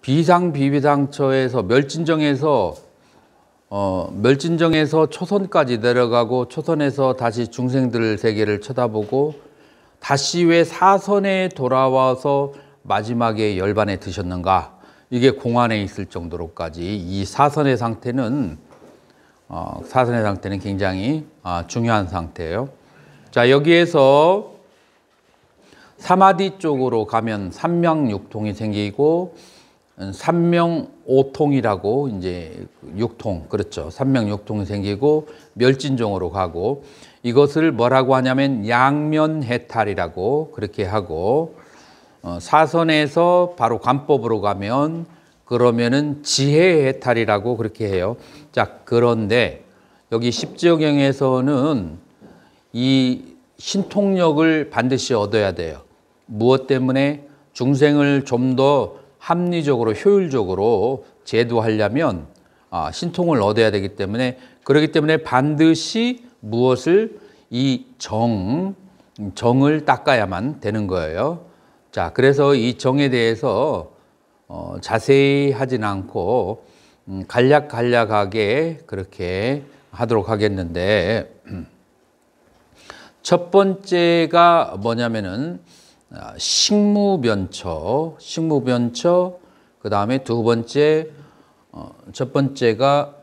비상비비상처에서 멸진정에서 초선까지 내려가고 초선에서 다시 중생들 세계를 쳐다보고 다시 왜 사선에 돌아와서 마지막에 열반에 드셨는가? 이게 공안에 있을 정도로까지 이 사선의 상태는 굉장히 중요한 상태예요. 자, 여기에서 사마디 쪽으로 가면 삼명육통이 생기고 삼명오통이라고 이제 육통, 그렇죠. 삼명육통이 생기고 멸진종으로 가고 이것을 뭐라고 하냐면 양면해탈이라고 그렇게 하고 사선에서 바로 관법으로 가면 그러면은 지혜해탈이라고 그렇게 해요. 자, 그런데 여기 십지어경에서는 이 신통력을 반드시 얻어야 돼요. 무엇 때문에? 중생을 좀 더 합리적으로 효율적으로 제도하려면 신통을 얻어야 되기 때문에, 그렇기 때문에 반드시 무엇을 이 정을 닦아야만 되는 거예요. 자, 그래서 이 정에 대해서 자세히 하진 않고 간략하게 그렇게 하도록 하겠는데, 첫 번째가 뭐냐면은 식무변처, 그 다음에 두 번째, 첫 번째가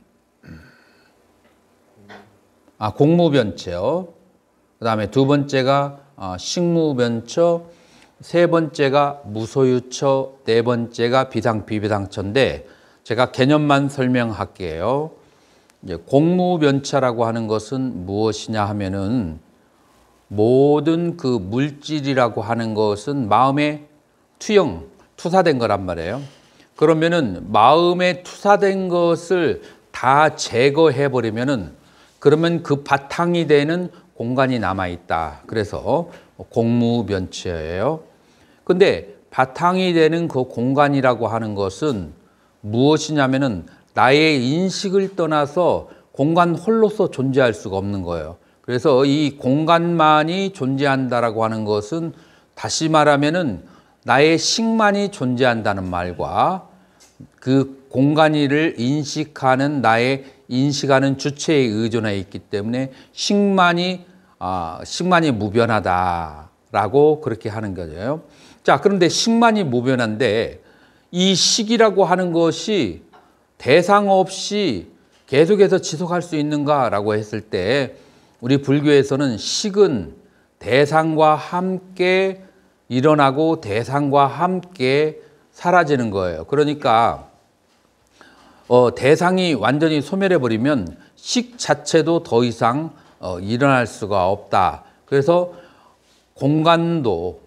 공무변처, 그 다음에 두 번째가 식무변처, 세 번째가 무소유처, 네 번째가 비상비비상처인데 제가 개념만 설명할게요. 이제 공무변처라고 하는 것은 무엇이냐 하면은 모든 그 물질이라고 하는 것은 마음에 투사된 거란 말이에요. 그러면은 마음에 투사된 것을 다 제거해 버리면은 그러면 그 바탕이 되는 공간이 남아 있다. 그래서 공무변처예요. 근데 바탕이 되는 그 공간이라고 하는 것은 무엇이냐면은 나의 인식을 떠나서 공간 홀로서 존재할 수가 없는 거예요. 그래서 이 공간만이 존재한다라고 하는 것은 다시 말하면은 나의 식만이 존재한다는 말과 그 공간이를 인식하는 나의 인식하는 주체에 의존해 있기 때문에 식만이 무변하다라고 그렇게 하는 거죠. 자, 그런데 식만이 무변한데 이 식이라고 하는 것이 대상 없이 계속해서 지속할 수 있는가라고 했을 때 우리 불교에서는 식은 대상과 함께 일어나고 대상과 함께 사라지는 거예요. 그러니까 대상이 완전히 소멸해 버리면 식 자체도 더 이상 일어날 수가 없다. 그래서 공간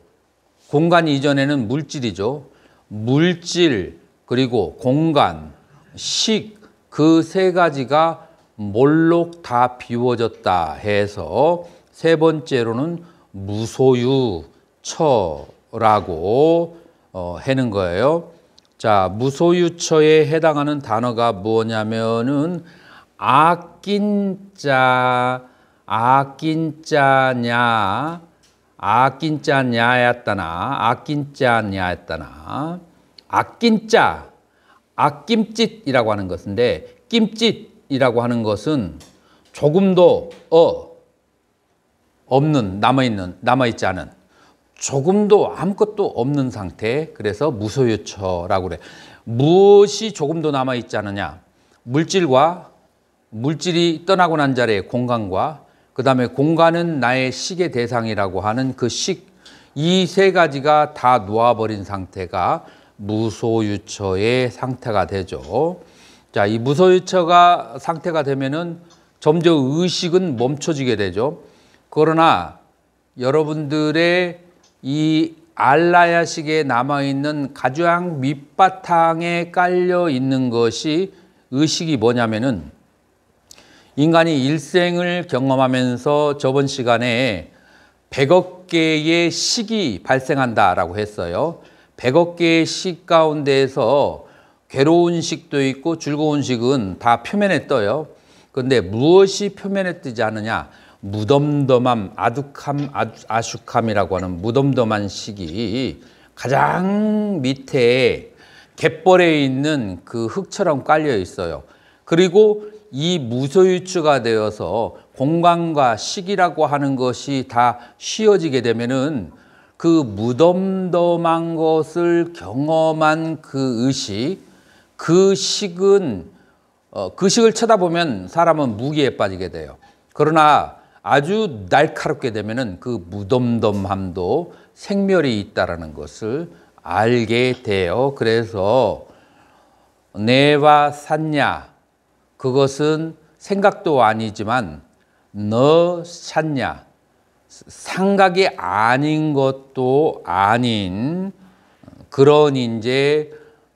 이전에는 물질이죠. 물질 그리고 공간, 식, 그 세 가지가 몰록 다 비워졌다 해서 세 번째로는 무소유처라고 하는 거예요. 자, 무소유처에 해당하는 단어가 뭐냐면은 아낀자냐, 아낀자, 아낌짓이라고 하는 것인데, 낌짓이라고 하는 것은 조금도 없는, 남아있지 않은, 조금도 아무것도 없는 상태. 그래서 무소유처라고 그래. 무엇이 조금도 남아있지 않느냐? 물질이 떠나고 난 자리에 공간과, 그 다음에 공간은 나의 식의 대상이라고 하는 그 식, 이 세 가지가 다 놓아버린 상태가 무소유처의 상태가 되죠. 자, 이 무소유처가 상태가 되면은 점점 의식은 멈춰지게 되죠. 그러나 여러분들의 이 알라야식에 남아있는 가장 밑바탕에 깔려 있는 것이 의식이 뭐냐면은 인간이 일생을 경험하면서 저번 시간에 100억 개의 식이 발생한다라고 했어요. 100억 개의 식 가운데에서 괴로운 식도 있고 즐거운 식은 다 표면에 떠요. 그런데 무엇이 표면에 뜨지 않느냐? 무덤덤함, 아숙함이라고 하는 무덤덤한 식이 가장 밑에 갯벌에 있는 그 흙처럼 깔려 있어요. 그리고 이 무소유추가 되어서 공간과 시기라고 하는 것이 다 쉬어지게 되면은 그 무덤덤한 것을 경험한 그 의식, 그 식은 그 식을 쳐다보면 사람은 무기에 빠지게 돼요. 그러나 아주 날카롭게 되면은 그 무덤덤함도 생멸이 있다라는 것을 알게 돼요. 그래서 내와 샀냐, 그것은 생각도 아니지만 너 샀냐, 생각이 아닌 것도 아닌 그런 이제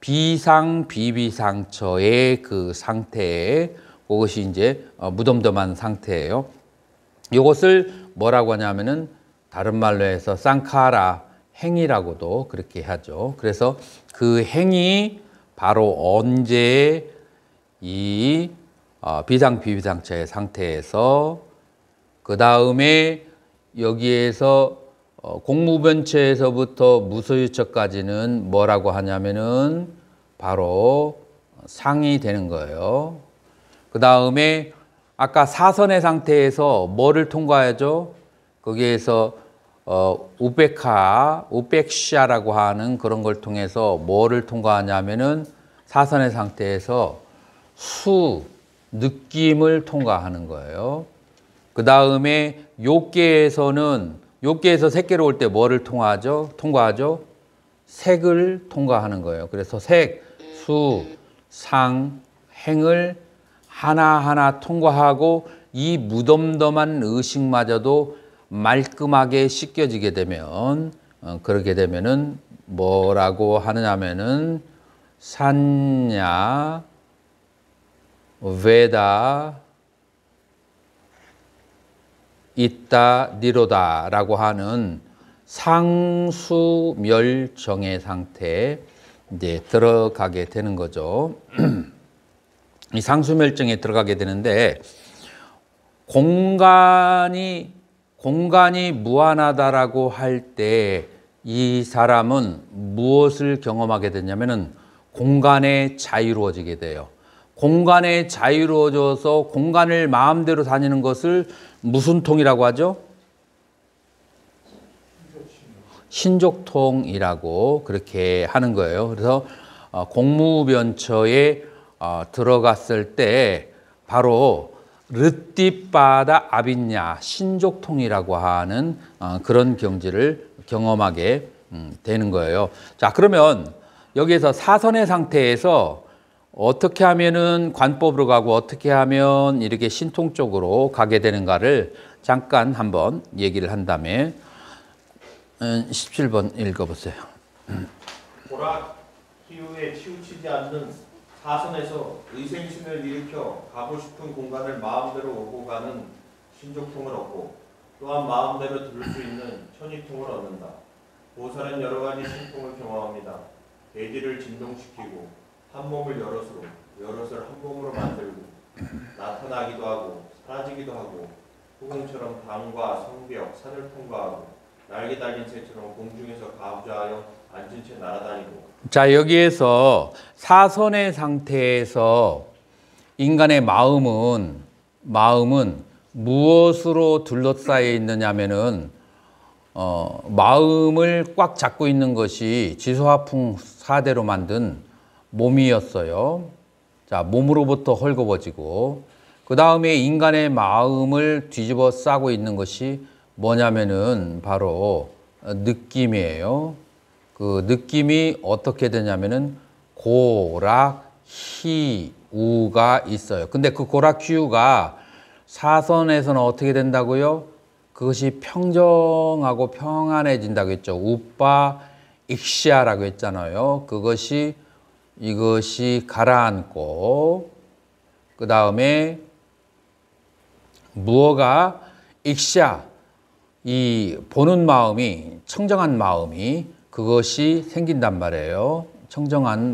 비비상처의 그 상태에, 그것이 이제 무덤덤한 상태예요. 이것을 뭐라고 하냐면은 다른 말로 해서 쌍카라, 행위라고도 그렇게 하죠. 그래서 그 행위 바로 언제 이 비비상처의 상태에서, 그 다음에 여기에서 공무변처에서부터 무소유처까지는 뭐라고 하냐면은 바로 상이 되는 거예요. 그 다음에 아까 사선의 상태에서 뭐를 통과하죠? 거기에서 우백샤라고 하는 그런 걸 통해서 뭐를 통과하냐면은 사선의 상태에서 느낌을 통과하는 거예요. 그 다음에 욕계에서 색계로 올 때 뭐를 통과하죠? 색을 통과하는 거예요. 그래서 색, 상, 행을 하나하나 통과하고 이 무덤덤한 의식마저도 말끔하게 씻겨지게 되면, 그렇게 되면은 뭐라고 하느냐면은 산냐 베다 있다 니로다라고 하는 상수멸정의 상태에 이제 들어가게 되는 거죠. 이 상수멸정에 들어가게 되는데, 공간이 무한하다라고 할 때 이 사람은 무엇을 경험하게 되냐면은 공간에 자유로워지게 돼요. 공간에 자유로워져서 공간을 마음대로 다니는 것을 무슨 통이라고 하죠? 신족통이라고 그렇게 하는 거예요. 그래서 공무변처에 들어갔을 때 바로 르띠바다 아빈냐, 신족통이라고 하는 그런 경지를 경험하게 되는 거예요. 자, 그러면 여기에서 사선의 상태에서 어떻게 하면은 관법으로 가고 어떻게 하면 이렇게 신통 쪽으로 가게 되는가를 잠깐 한번 얘기를 한 다음에 17번 읽어보세요. 고락 희우에 치우치지 않는 사선에서 의생심을 일으켜 가고 싶은 공간을 마음대로 오고 가는 신족통을 얻고, 또한 마음대로 들을 수 있는 천이통을 얻는다. 보살은 여러 가지 신통을 경험합니다. 대지를 진동시키고 한 몸을 여럿을 한 몸으로 만들고 나타나기도 하고 사라지기도 하고, 후공처럼 강과 성벽, 산을 통과하고 날개 달린 새처럼 공중에서 가부좌하여 앉은 채 날아다니고. 자, 여기에서 사선의 상태에서 인간의 마음은 무엇으로 둘러싸여 있느냐면은 마음을 꽉 잡고 있는 것이 지소화풍 4대로 만든 몸이었어요. 자, 몸으로부터 헐거워지고, 그 다음에 인간의 마음을 뒤집어 싸고 있는 것이 뭐냐면은 바로 느낌이에요. 그 느낌이 어떻게 되냐면은 고락, 희, 우가 있어요. 근데 그 고락, 희우가 사선에서는 어떻게 된다고요? 그것이 평정하고 평안해진다고 했죠. 우빠 익시아라고 했잖아요. 이것이 가라앉고, 그 다음에 무어가 익시아, 이 보는 마음이, 청정한 마음이 그것이 생긴단 말이에요. 청정한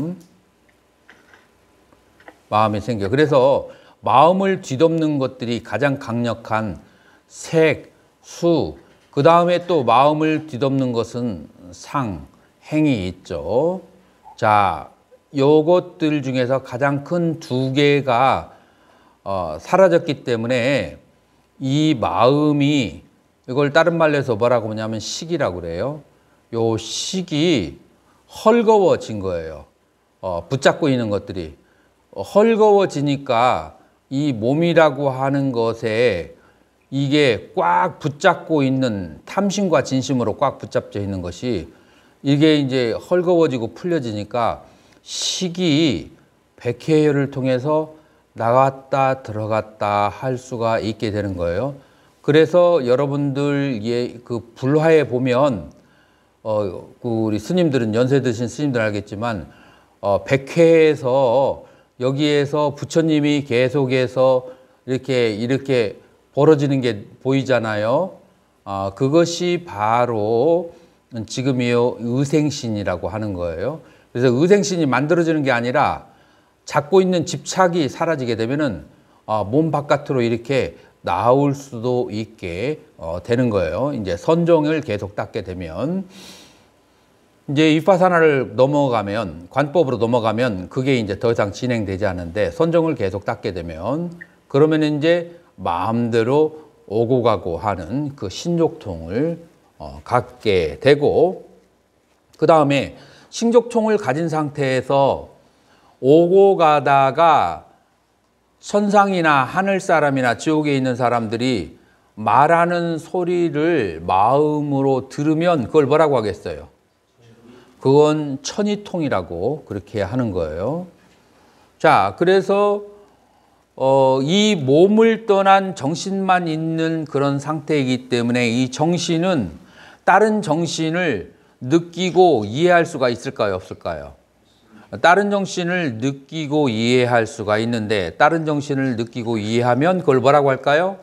마음이 생겨요. 그래서 마음을 뒤덮는 것들이 가장 강력한 색, 수, 그 다음에 또 마음을 뒤덮는 것은 상, 행이 있죠. 자, 요것들 중에서 가장 큰 두 개가 사라졌기 때문에 이 마음이, 이걸 다른 말로 해서 뭐라고 하냐면 식이라고 그래요. 요 식이 헐거워진 거예요. 붙잡고 있는 것들이 헐거워지니까 이 몸이라고 하는 것에 이게 꽉 붙잡고 있는, 탐심과 진심으로 꽉 붙잡혀 있는 것이 이게 이제 헐거워지고 풀려지니까 식이 백회혈을 통해서 나갔다 들어갔다 할 수가 있게 되는 거예요. 그래서 여러분들 그 불화에 보면 그 우리 스님들은, 연세 드신 스님들 알겠지만 백회에서 여기에서 부처님이 계속해서 이렇게 벌어지는 게 보이잖아요. 그것이 바로 지금이요 의생신이라고 하는 거예요. 그래서 의생신이 만들어지는 게 아니라 잡고 있는 집착이 사라지게 되면은 몸 바깥으로 이렇게 나올 수도 있게 되는 거예요. 이제 선정을 계속 닦게 되면, 이제 위파사나를 넘어가면, 관법으로 넘어가면 그게 이제 더 이상 진행되지 않는데, 선정을 계속 닦게 되면 그러면 이제 마음대로 오고 가고 하는 그 신족통을 갖게 되고, 그 다음에 신족통을 가진 상태에서 오고 가다가 천상이나 하늘 사람이나 지옥에 있는 사람들이 말하는 소리를 마음으로 들으면 그걸 뭐라고 하겠어요? 그건 천이통이라고 그렇게 하는 거예요. 자, 그래서 이 몸을 떠난 정신만 있는 그런 상태이기 때문에 이 정신은 다른 정신을 느끼고 이해할 수가 있을까요, 없을까요? 다른 정신을 느끼고 이해할 수가 있는데, 다른 정신을 느끼고 이해하면 그걸 뭐라고 할까요?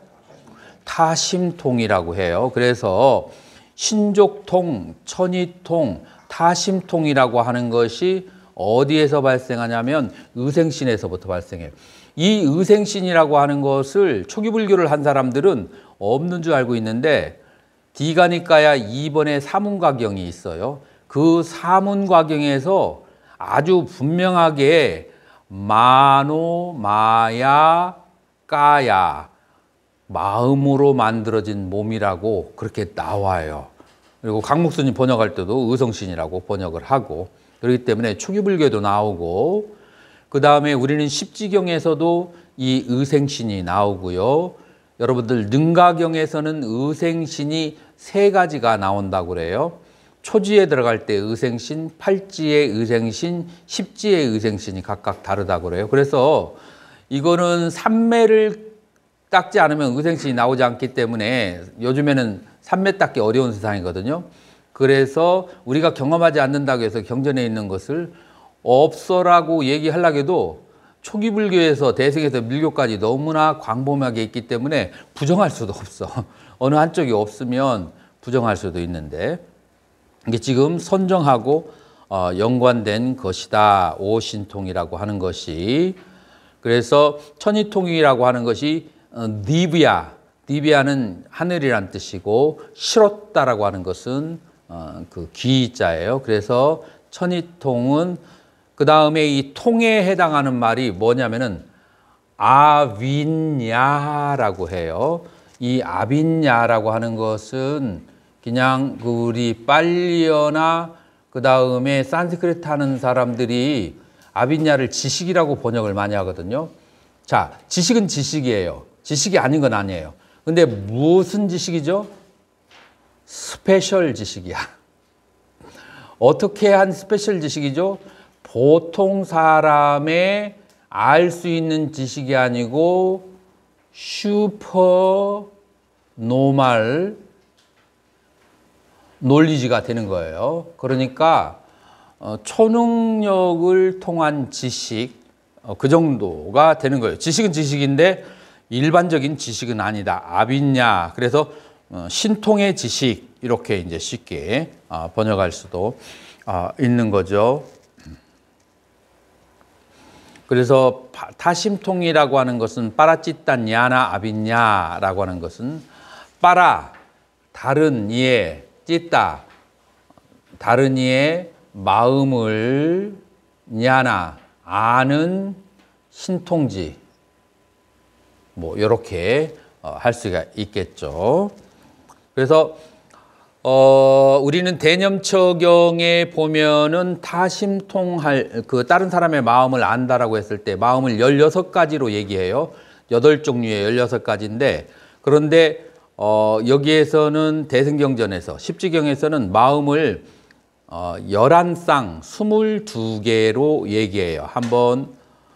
타심통이라고 해요. 그래서 신족통, 천이통, 타심통이라고 하는 것이 어디에서 발생하냐면 의생신에서부터 발생해요. 이 의생신이라고 하는 것을 초기불교를 한 사람들은 없는 줄 알고 있는데, 디가니까야 2번에 사문과경이 있어요. 그 사문과경에서 아주 분명하게 마노, 마야, 까야, 마음으로 만들어진 몸이라고 그렇게 나와요. 그리고 강목스님 번역할 때도 의성신이라고 번역을 하고, 그렇기 때문에 초기불교에도 나오고, 그 다음에 우리는 십지경에서도 이 의생신이 나오고요. 여러분들 능가경에서는 의생신이 3가지가 나온다고 그래요. 초지에 들어갈 때 의생신, 팔지의 의생신, 십지의 의생신이 각각 다르다고 그래요. 그래서 이거는 삼매를 닦지 않으면 의생신이 나오지 않기 때문에 요즘에는 삼매 닦기 어려운 세상이거든요. 그래서 우리가 경험하지 않는다고 해서 경전에 있는 것을 없어라고 얘기하려고 해도 초기불교에서 대승에서 밀교까지 너무나 광범하게 있기 때문에 부정할 수도 없어. 어느 한쪽이 없으면 부정할 수도 있는데, 이게 지금 선정하고 연관된 것이다. 오신통이라고 하는 것이. 그래서 천이통이라고 하는 것이 디비아, 디비아는 하늘이란 뜻이고, 실었다라고 하는 것은 그 기자예요. 그래서 천이통은, 그 다음에 이 통에 해당하는 말이 뭐냐면은 아빈야라고 해요. 이 아빈야라고 하는 것은 그냥 우리 빨리어나 그 다음에 산스크리트 하는 사람들이 아빈야를 지식이라고 번역을 많이 하거든요. 자, 지식은 지식이에요. 지식이 아닌 건 아니에요. 근데 무슨 지식이죠? 스페셜 지식이야. 어떻게 한 스페셜 지식이죠? 보통 사람의 알 수 있는 지식이 아니고 슈퍼 노멀 논리지가 되는 거예요. 그러니까 초능력을 통한 지식, 그 정도가 되는 거예요. 지식은 지식인데 일반적인 지식은 아니다. 아빈야. 그래서 신통의 지식, 이렇게 이제 쉽게 번역할 수도 있는 거죠. 그래서 타심통이라고 하는 것은 빠라찌딴 야나 아빈야라고 하는 것은 빠라, 다른 이의, 찌따, 다른 이의 마음을 냐나 아는 신통지 뭐 이렇게 할 수가 있겠죠. 그래서 우리는 대념처경에 보면은 타심통할 그 다른 사람의 마음을 안다라고 했을 때 마음을 16가지로 얘기해요. 8종류의 16가지인데 그런데 여기에서는 대승경전에서 십지경에서는 마음을 11쌍 22개로 얘기해요. 한번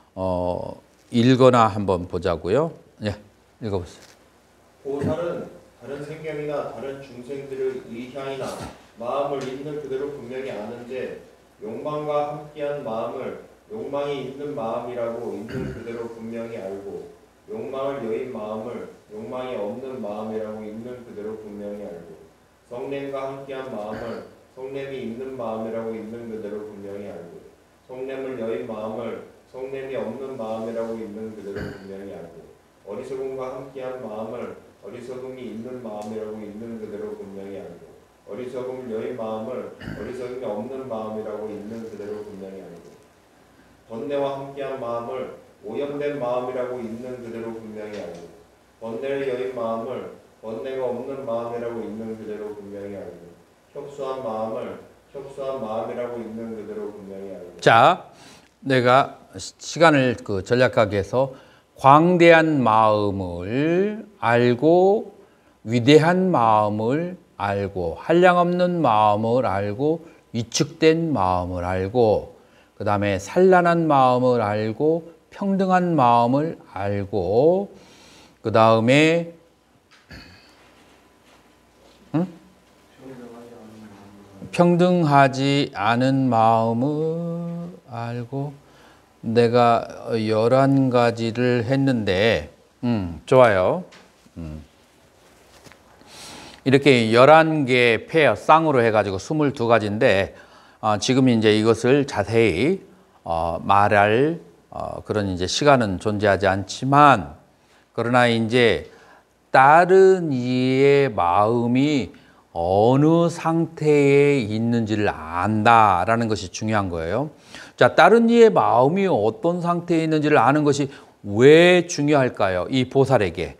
읽거나 한번 보자고요. 예, 읽어보세요. 보살은 다른 생명이나 다른 중생들의 의향이나 마음을 있는 그대로 분명히 아는데 욕망과 함께한 마음을 욕망이 있는 마음이라고 있는 그대로 분명히 알고 욕망을 여인 마음을 욕망이 없는 마음이라고 있는 그대로 분명히 알고 성냄과 함께한 마음을 성냄이 있는 마음이라고 있는 그대로 분명히 알고 성냄을 여인 마음을 성냄이 없는 마음이라고 있는 그대로 분명히 알고 어리석음과 함께한 마음을 어리석음이 있는 마음이라고 있는 그대로 분명히 알고 어리석음을 여인 마음을 어리석음이 없는 마음이라고 있는 그대로 분명히 알고 번뇌와 함께한 마음을 오염된 마음이라고 있는 그대로 분명히 알고 번뇌를 여인 마음을 번뇌가 없는 마음이라고 있는 그대로 분명히 알고 협소한 마음을 협소한 마음이라고 있는 그대로 분명히 알고. 자, 내가 시간을 전략하게 해서 광대한 마음을 알고 위대한 마음을 알고 한량없는 마음을 알고 위축된 마음을 알고 그 다음에 산란한 마음을 알고 평등한 마음을 알고 그 다음에 평등하지 않은 마음을 알고 내가 11가지를 했는데 좋아요. 이렇게 11개 페어 쌍으로 해가지고 22가지인데 지금 이제 이것을 자세히 말할 그런 이제 시간은 존재하지 않지만 그러나 이제 다른 이의 마음이 어느 상태에 있는지를 안다라는 것이 중요한 거예요. 자, 다른 이의 마음이 어떤 상태에 있는지를 아는 것이 왜 중요할까요? 이 보살에게.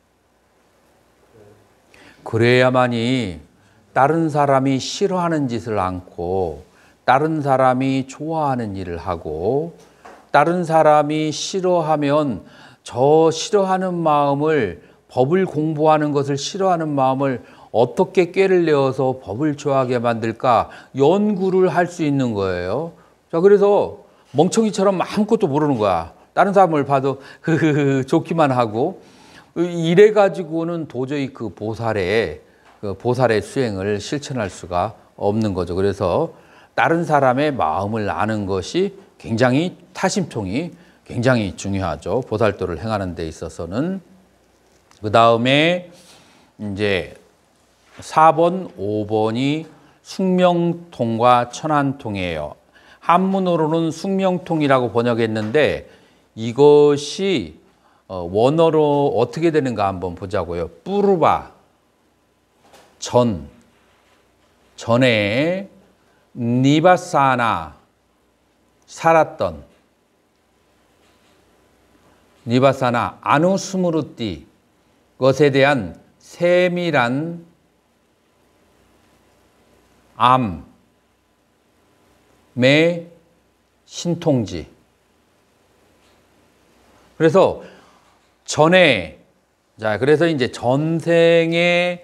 그래야만이 다른 사람이 싫어하는 짓을 않고 다른 사람이 좋아하는 일을 하고 다른 사람이 싫어하면 저 싫어하는 마음을 법을 공부하는 것을 싫어하는 마음을 어떻게 꾀를 내어서 법을 좋아하게 만들까 연구를 할 수 있는 거예요. 자, 그래서 멍청이처럼 아무것도 모르는 거야. 다른 사람을 봐도 좋기만 하고 이래 가지고는 도저히 그 보살의 수행을 실천할 수가 없는 거죠. 그래서 다른 사람의 마음을 아는 것이 굉장히 타심통이 굉장히 중요하죠. 보살도를 행하는 데 있어서는. 그 다음에 이제 4번, 5번이 숙명통과 천안통이에요. 한문으로는 숙명통이라고 번역했는데 이것이 원어로 어떻게 되는가 한번 보자고요. 뿌르바, 전에 니바사나, 살았던, 니바사나, 아누스무르띠, 것에 대한 세밀한 암의 신통지. 그래서 전에, 자, 그래서 이제 전생에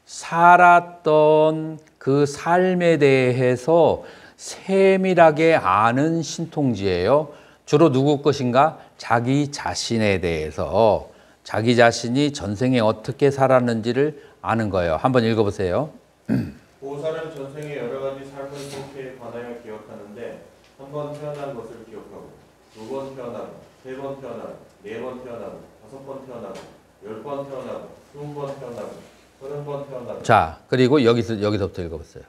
살았던 그 삶에 대해서 세밀하게 아는 신통지예요. 주로 누구 것인가? 자기 자신에 대해서 자기 자신이 전생에 어떻게 살았는지를 아는 거예요. 한번 읽어보세요. 보살은 전생의 여러 가지 삶의 상태에 관하여 기억하는데 한 번 태어난 것을 기억하고 두 번 태어나고 세 번 태어나고 네 번 태어나고 5번 태어나고 10번 태어나고 20번 태어나고 30번 태어나고. 자, 그리고 여기서부터 읽어보세요.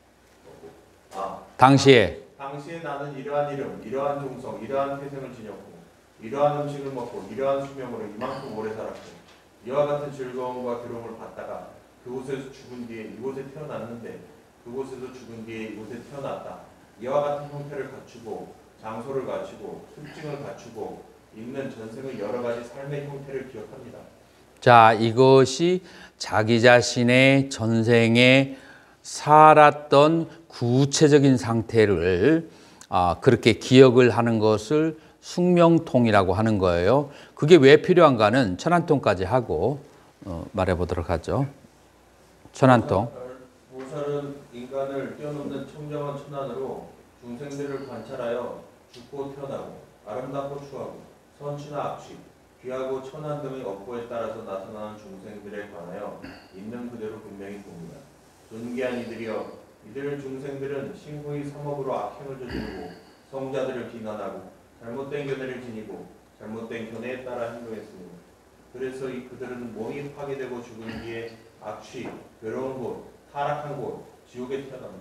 당시에 나는 이러한 이름, 이러한 종성, 이러한 태생을 지녔고 이러한 음식을 먹고 이러한 수명으로 이만큼 오래 살았고 이와 같은 즐거움과 괴로움을 받다가 그곳에서 죽은 뒤에 이곳에 태어났는데 그곳에서 죽은 뒤에 이곳에 태어났다. 이와 같은 형태를 갖추고 장소를 갖추고 특징을 갖추고 있는 전생의 여러 가지 삶의 형태를 기억합니다. 자, 이것이 자기 자신의 전생에 살았던 구체적인 상태를 그렇게 기억을 하는 것을 숙명통이라고 하는 거예요. 그게 왜 필요한가는 천안통까지 하고 말해보도록 하죠. 천안통. 보살은 인간을 뛰어넘는 청정한 천안으로 중생들을 관찰하여 죽고 태어나고 아름답고 추하고 선취나 악취, 귀하고 천한 등의 업보에 따라서 나타나는 중생들에 관하여 있는 그대로 분명히 봅니다. 존귀한 이들이여, 이들 중생들은 신구의 삼업으로 악행을 저지르고 성자들을 비난하고 잘못된 견해를 지니고 잘못된 견해에 따라 행동했습니다. 그래서 그들은 몸이 파괴되고 죽은 뒤에 악취, 괴로운 곳, 타락한 곳, 지옥에 태어납니다.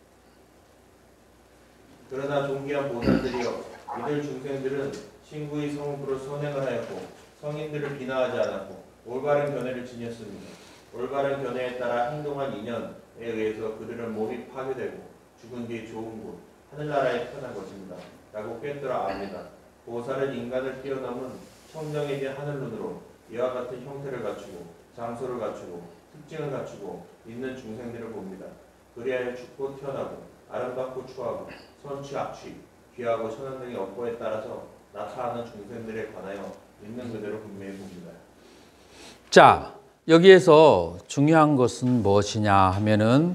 그러나 존귀한 보살들이여, 이들 중생들은 신구의 성업으로 선행을 하였고 성인들을 비난하지 않았고 올바른 견해를 지녔습니다. 올바른 견해에 따라 행동한 인연에 의해서 그들은 몸이 파괴되고 죽은 뒤 좋은 곳, 하늘나라에 태어난 것입니다. 라고 꿰뚫어 압니다. 보살은 인간을 뛰어넘은 청정해진 하늘눈으로 이와 같은 형태를 갖추고 장소를 갖추고 특징을 갖추고 있는 중생들을 봅니다. 그리하여 죽고 태어나고 아름답고 추하고 선취 악취, 귀하고 천한 등의 업보에 따라서 나타나는 중생들에 관하여 있는 그대로 분명히 봅니다. 자, 여기에서 중요한 것은 무엇이냐 하면은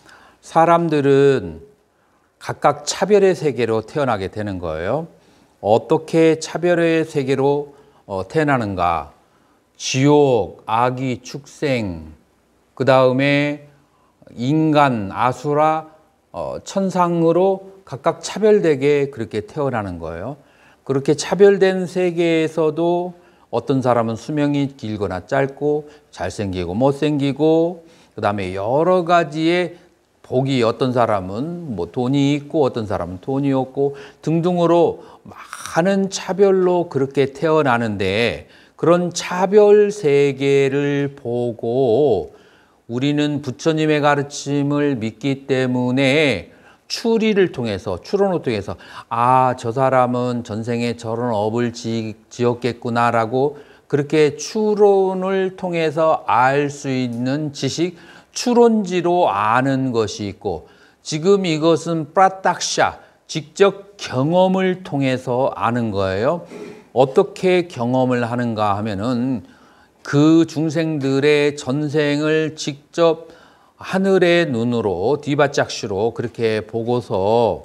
사람들은 각각 차별의 세계로 태어나게 되는 거예요. 어떻게 차별의 세계로 태어나는가? 지옥, 아기, 축생, 그 다음에 인간, 아수라, 천상으로 각각 차별되게 그렇게 태어나는 거예요. 그렇게 차별된 세계에서도 어떤 사람은 수명이 길거나 짧고 잘생기고 못생기고 그 다음에 여러 가지의 복이, 어떤 사람은 뭐 돈이 있고 어떤 사람은 돈이 없고 등등으로 많은 차별로 그렇게 태어나는데, 그런 차별 세계를 보고 우리는 부처님의 가르침을 믿기 때문에 추리를 통해서, 추론을 통해서 저 사람은 전생에 저런 업을 지었겠구나라고 그렇게 추론을 통해서 알 수 있는 지식, 추론지로 아는 것이 있고, 지금 이것은 프라탁샤, 직접 경험을 통해서 아는 거예요. 어떻게 경험을 하는가 하면은 그 중생들의 전생을 직접 하늘의 눈으로, 디바짝슈로 그렇게 보고서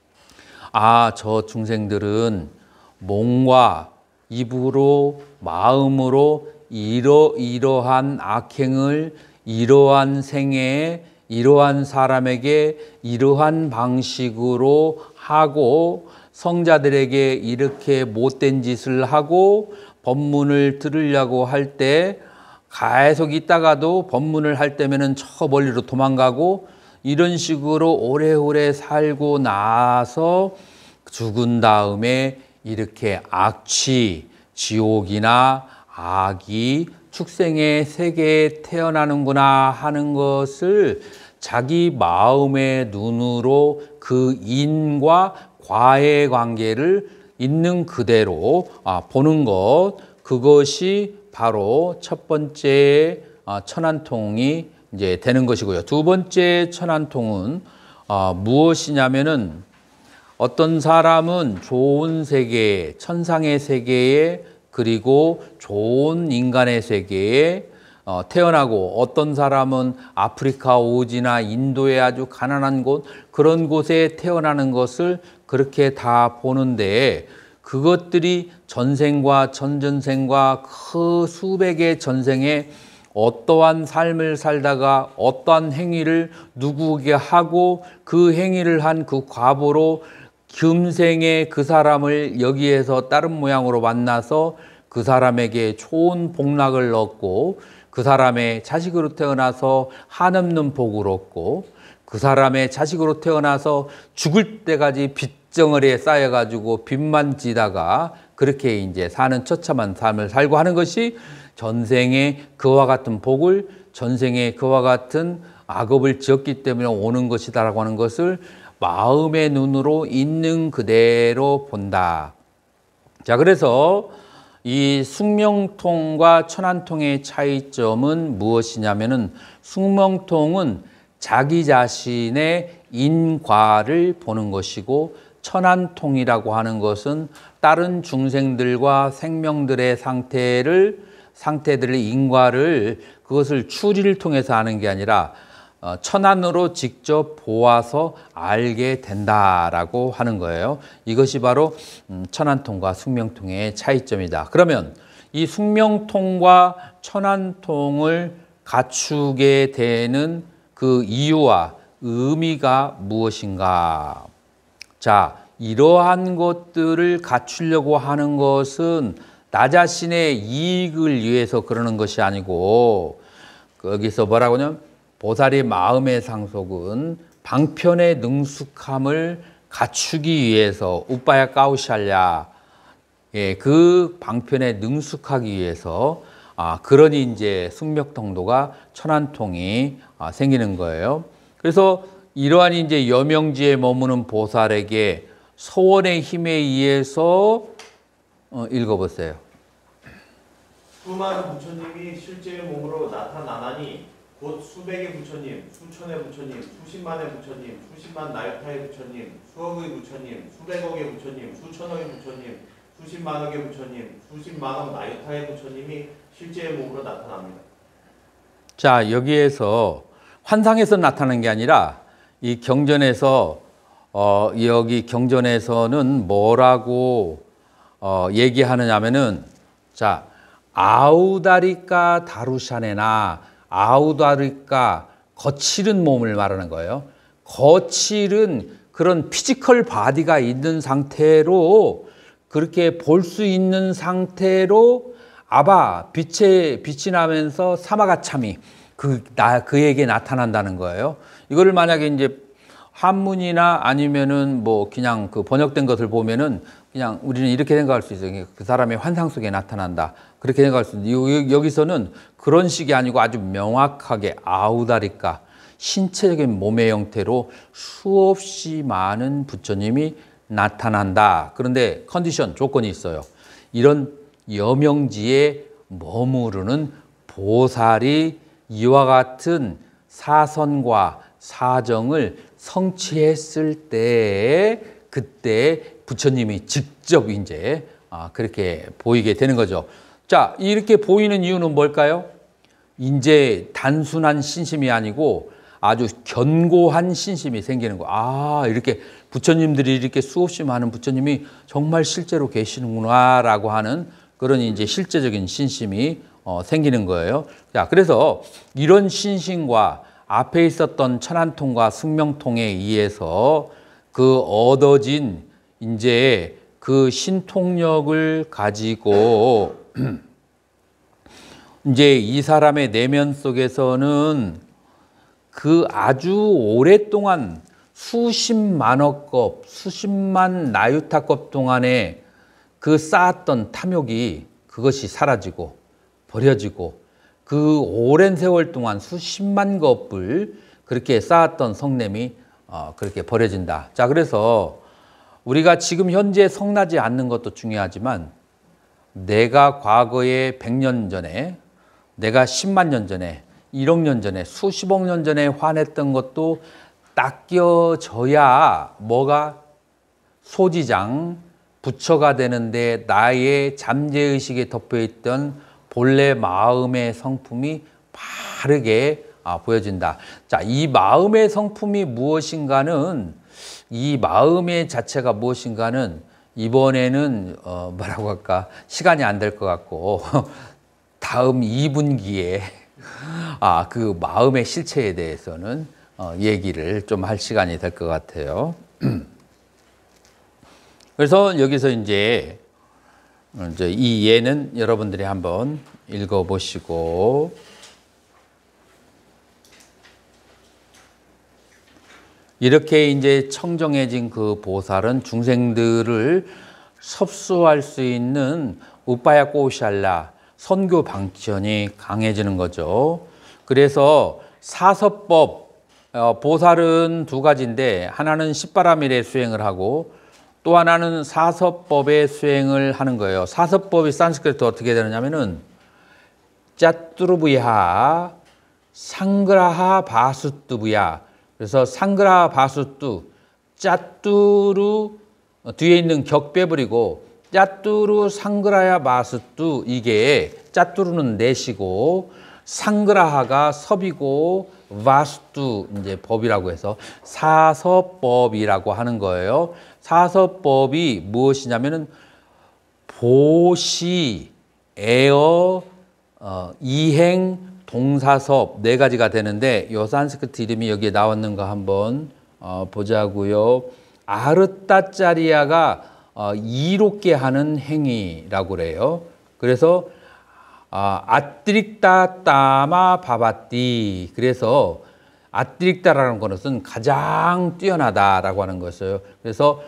저 중생들은 몸과 입으로 마음으로 이러한 악행을 이러한 생애에 이러한 사람에게 이러한 방식으로 하고 성자들에게 이렇게 못된 짓을 하고 법문을 들으려고 할 때 계속 있다가도 법문을 할 때면은 저 멀리로 도망가고 이런 식으로 오래오래 살고 나서 죽은 다음에 이렇게 악취, 지옥이나 악이 축생의 세계에 태어나는구나 하는 것을 자기 마음의 눈으로 그 인과 과의 관계를 있는 그대로 보는 것, 그것이 바로 첫 번째 천안통이 이제 되는 것이고요. 두 번째 천안통은 무엇이냐면은 어떤 사람은 좋은 세계, 천상의 세계에, 그리고 좋은 인간의 세계에 태어나고, 어떤 사람은 아프리카 오지나 인도의 아주 가난한 곳, 그런 곳에 태어나는 것을 그렇게 다 보는데, 그것들이 전생과 전전생과 그 수백의 전생에 어떠한 삶을 살다가 어떠한 행위를 누구에게 하고 그 행위를 한 그 과보로 금생에 그 사람을 여기에서 다른 모양으로 만나서 그 사람에게 좋은 복락을 얻고, 그 사람의 자식으로 태어나서 한없는 복을 얻고, 그 사람의 자식으로 태어나서 죽을 때까지 빚덩어리에 쌓여가지고 빚만 지다가 그렇게 이제 사는 처참한 삶을 살고 하는 것이 전생에 그와 같은 복을, 전생에 그와 같은 악업을 지었기 때문에 오는 것이다라고 하는 것을 마음의 눈으로 있는 그대로 본다. 자, 그래서 이 숙명통과 천안통의 차이점은 무엇이냐면은 숙명통은 자기 자신의 인과를 보는 것이고 천안통이라고 하는 것은 다른 중생들과 생명들의 상태들의 인과를 그것을 추리를 통해서 하는 게 아니라 천안으로 직접 보아서 알게 된다라고 하는 거예요. 이것이 바로 천안통과 숙명통의 차이점이다. 그러면 이 숙명통과 천안통을 갖추게 되는 그 이유와 의미가 무엇인가? 자, 이러한 것들을 갖추려고 하는 것은 나 자신의 이익을 위해서 그러는 것이 아니고, 거기서 뭐라고 하냐면 보살의 마음의 상속은 방편의 능숙함을 갖추기 위해서 우빠야 까우샬랴, 예, 그 방편에 능숙하기 위해서 그러니 이제 숙명통도가 천안통이 생기는 거예요. 그래서 이러한 이제 여명지에 머무는 보살에게 소원의 힘에 의해서 읽어보세요. 수많은 부처님이 실제의 몸으로 나타나나니 곧 수백의 부처님, 수천의 부처님, 수십만의 부처님, 수십만 나이타의 부처님, 수억의 부처님, 수백억의 부처님, 수천억의 부처님, 수십만억의 부처님, 수십만억 나이타의 부처님이 실제의 몸으로 나타납니다. 자, 여기에서 환상에서 나타나는 게 아니라 이 경전에서 여기 경전에서는 뭐라고 얘기하느냐면은, 자, 아우다리까 다루샤네나, 아우다리까 거칠은 몸을 말하는 거예요. 거칠은 그런 피지컬 바디가 있는 상태로, 그렇게 볼 수 있는 상태로 아바 빛이 나면서 사마가참이 그에게 나타난다는 거예요. 이거를 만약에 이제 한문이나 아니면은 뭐 그냥 그 번역된 것을 보면은 그냥 우리는 이렇게 생각할 수 있어요. 그 사람의 환상 속에 나타난다. 그렇게 생각할 수 있는데, 여기서는 그런 식이 아니고 아주 명확하게 아우다리까 신체적인 몸의 형태로 수없이 많은 부처님이 나타난다. 그런데 컨디션, 조건이 있어요. 이런 여명지에 머무르는 보살이 이와 같은 사선과 사정을 성취했을 때, 그때 부처님이 직접 이제 그렇게 보이게 되는 거죠. 자, 이렇게 보이는 이유는 뭘까요? 이제 단순한 신심이 아니고 아주 견고한 신심이 생기는 거. 이렇게 부처님들이 이렇게 수없이 많은 부처님이 정말 실제로 계시는구나라고 하는 그런 이제 실제적인 신심이 생기는 거예요. 자, 그래서 이런 신심과 앞에 있었던 천안통과 숙명통에 의해서 그 얻어진 이제 그 신통력을 가지고 이제 이 사람의 내면 속에서는 그 아주 오랫동안 수십만억 수십만 나유타급 동안에 그 쌓았던 탐욕이 그것이 사라지고 버려지고, 그 오랜 세월 동안 수십만 겁을 그렇게 쌓았던 성냄이 그렇게 버려진다. 자, 그래서 우리가 지금 현재 성나지 않는 것도 중요하지만, 내가 과거에 100년 전에, 내가 10만 년 전에, 1억 년 전에, 수십억 년 전에 화냈던 것도 닦여져야 뭐가 소지장, 부처가 되는데 나의 잠재의식에 덮여있던 본래 마음의 성품이 바르게 보여진다. 자, 이 마음의 성품이 무엇인가는, 이 마음의 자체가 무엇인가는 이번에는 뭐라고 할까, 시간이 안 될 것 같고 다음 2분기에 그 마음의 실체에 대해서는 얘기를 좀 할 시간이 될 것 같아요. 그래서 여기서 이제 이 예는 여러분들이 한번 읽어보시고, 이렇게 이제 청정해진 그 보살은 중생들을 섭수할 수 있는 우빠야 꼬샬라 선교 방편이 강해지는 거죠. 그래서 사서법, 보살은 두 가지인데 하나는 십바라밀의 수행을 하고 또 하나는 사서법의 수행을 하는 거예요. 사서법이 산스크리트 어떻게 되느냐면은 짜뚜르부야 상그라하 바수뚜부야. 그래서 상그라하 바수뚜 짜뚜루 뒤에 있는 격배부리고 짜뚜루 상그라야 바수뚜 이게 짜뚜루는 넷이고 상그라하가 섭이고 바수뚜 이제 법이라고 해서 사서법이라고 하는 거예요. 사서법이 무엇이냐면은 보시, 애어, 이행, 동사섭 네 가지가 되는데 요 산스크리트 이름이 여기에 나왔는가 한번 보자고요. 아르따짜리아가 이롭게 하는 행위라고 그래요. 그래서 아뜨릭다 따마 바바띠. 그래서 아뜨릭다라는 것은 가장 뛰어나다라고 하는 것이에요. 그래서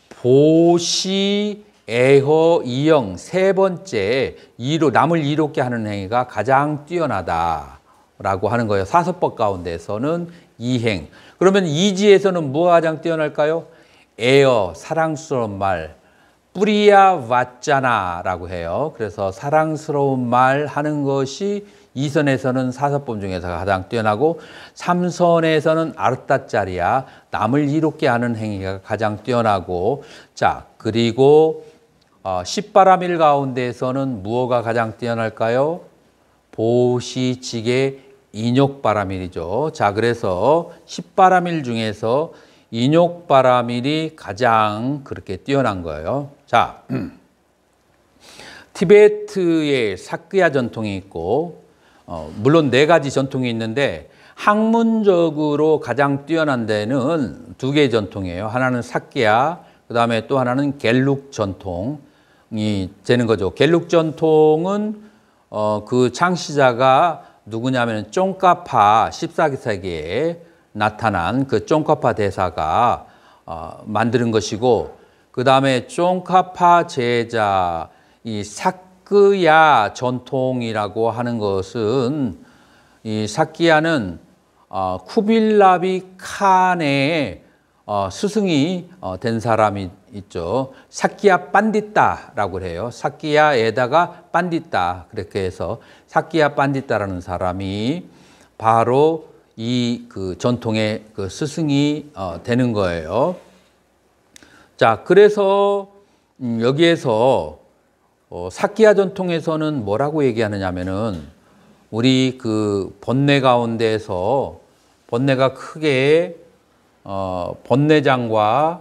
보시, 애허, 이영 세 번째 남을 이롭게 하는 행위가 가장 뛰어나다라고 하는 거예요. 사서법 가운데서는 이행. 그러면 이지에서는 뭐가 가장 뛰어날까요? 애어, 사랑스러운 말. 뿌리야 왔잖아라고 해요. 그래서 사랑스러운 말 하는 것이 2선에서는 사서법 중에서 가장 뛰어나고 3선에서는 아르따짜리야 남을 이롭게 하는 행위가 가장 뛰어나고 자 그리고 십바라밀 가운데에서는 무엇가 가장 뛰어날까요? 보시직의 인욕바라밀이죠. 자 그래서 십바라밀 중에서 인욕바라밀이 가장 그렇게 뛰어난 거예요. 자, 티베트의 사크야 전통이 있고 물론 네 가지 전통이 있는데 학문적으로 가장 뛰어난 데는 두 개의 전통이에요. 하나는 사크야, 그 다음에 또 하나는 겔룩 전통이 되는 거죠. 겔룩 전통은 그 창시자가 누구냐면 쫑카파 14세기에 나타난 그 쫑카파 대사가 만드는 것이고 그 다음에 쫑카파 제자 이 사크야 전통이라고 하는 것은 이 사크야는 쿠빌라비 칸의 스승이 된 사람이 있죠. 사키야 빤디따라고 해요. 사키야에다가 빤디따 그렇게 해서 사키야 빤디따라는 사람이 바로 이 그 전통의 그 스승이 되는 거예요. 자, 그래서 여기에서 사키야 전통에서는 뭐라고 얘기하느냐면은 우리 그 번뇌 가운데에서 번뇌가 크게 번뇌장과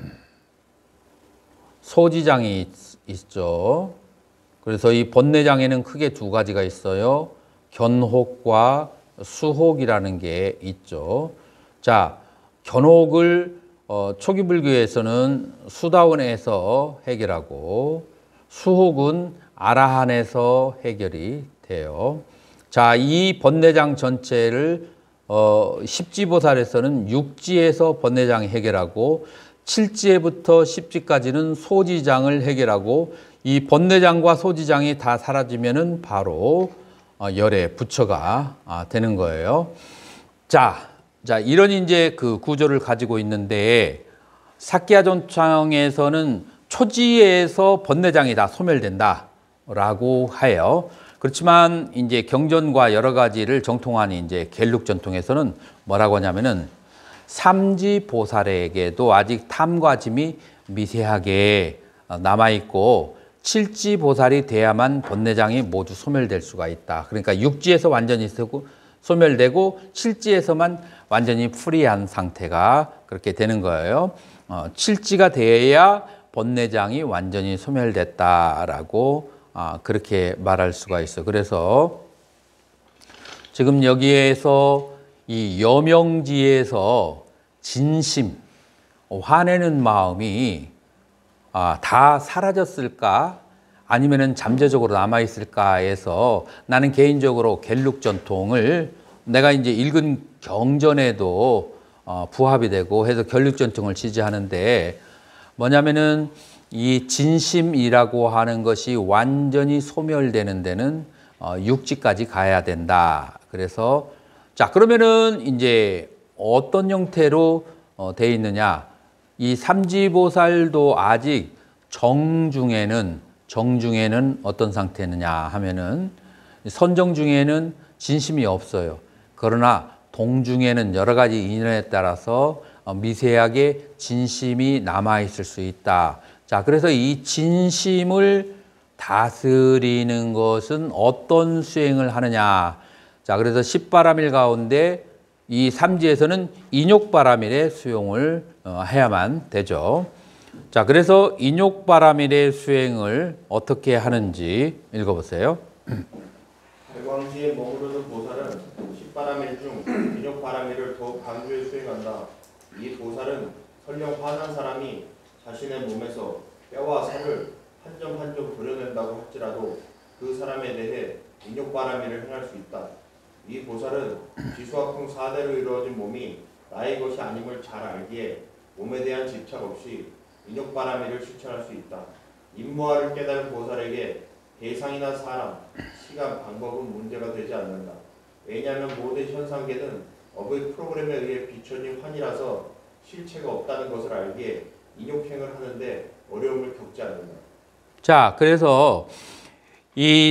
소지장이 있죠. 그래서 이 번뇌장에는 크게 두 가지가 있어요. 견혹과 수혹이라는 게 있죠. 자, 견혹을 초기 불교에서는 수다원에서 해결하고 수혹은 아라한에서 해결이 돼요. 자, 이 번뇌장 전체를 십지보살에서는 육지에서 번뇌장이 해결하고 7지에부터 10지까지는 소지장을 해결하고 이 번뇌장과 소지장이 다 사라지면은 바로 열의 부처가 되는 거예요. 자, 이런 이제 그 구조를 가지고 있는데 사키야 전통에서는 초지에서 번뇌장이 다 소멸된다라고 해요. 그렇지만 이제 경전과 여러 가지를 정통한 이제 겔룩 전통에서는 뭐라고 하냐면은 삼지 보살에게도 아직 탐과 짐이 미세하게 남아 있고 7지 보살이 돼야만 번뇌장이 모두 소멸될 수가 있다. 그러니까 6지에서 완전히 소멸되고 7지에서만 완전히 프리한 상태가 그렇게 되는 거예요. 7지가 돼야 번뇌장이 완전히 소멸됐다라고 그렇게 말할 수가 있어. 그래서 지금 여기에서 이 여명지에서 진심, 화내는 마음이 다 사라졌을까? 아니면은 잠재적으로 남아있을까 해서 나는 개인적으로 겔룩 전통을 내가 이제 읽은 경전에도 부합이 되고 해서 겔룩 전통을 지지하는데 뭐냐면은 이 진심이라고 하는 것이 완전히 소멸되는 데는 6지까지 가야 된다. 그래서 자, 그러면은 이제 어떤 형태로 돼 있느냐? 이 삼지보살도 아직 정중에는 어떤 상태느냐 하면은 선정 중에는 진심이 없어요. 그러나 동중에는 여러 가지 인연에 따라서 미세하게 진심이 남아 있을 수 있다. 자, 그래서 이 진심을 다스리는 것은 어떤 수행을 하느냐? 자, 그래서 십바람일 가운데 이 삼지에서는 인욕바람일의 수용을 해야만 되죠. 자, 그래서 인욕바람일의 수행을 어떻게 하는지 읽어보세요. 발광지에 머무르는 보살은 십바람일 중 인욕바람일을 더욱 강조해 수행한다. 이 보살은 설령 화난 사람이 자신의 몸에서 뼈와 살을 한 점 한 점 도려낸다고 할지라도 그 사람에 대해 인욕바람일을 행할 수 있다. 이 보살은 지수화풍 4대로 이루어진 몸이 나의 것이 아님을 잘 알기에 몸에 대한 집착 없이 인욕바람일을 실천할 수 있다. 임무화를 깨달은 보살에게 대상이나 사람, 시간, 방법은 문제가 되지 않는다. 왜냐하면 모든 현상계는 업의 프로그램에 의해 비춰진 환이라서 실체가 없다는 것을 알기에 인욕행을 하는데 어려움을 겪지 않는다. 자, 그래서 이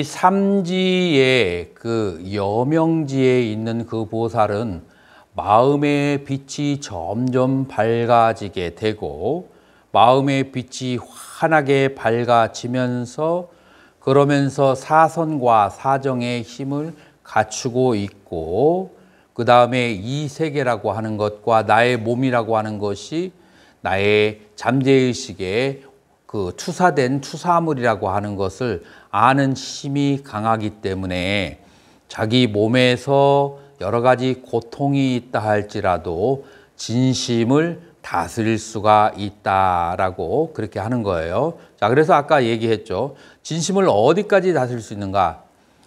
삼지의 그 여명지에 있는 그 보살은 마음의 빛이 점점 밝아지게 되고 마음의 빛이 환하게 밝아지면서 그러면서 사선과 사정의 힘을 갖추고 있고 그 다음에 이 세계라고 하는 것과 나의 몸이라고 하는 것이 나의 잠재의식에 그 투사된 투사물이라고 하는 것을 아는 힘이 강하기 때문에 자기 몸에서 여러 가지 고통이 있다 할지라도 진심을 다스릴 수가 있다라고 그렇게 하는 거예요. 자, 그래서 아까 얘기했죠. 진심을 어디까지 다스릴 수 있는가?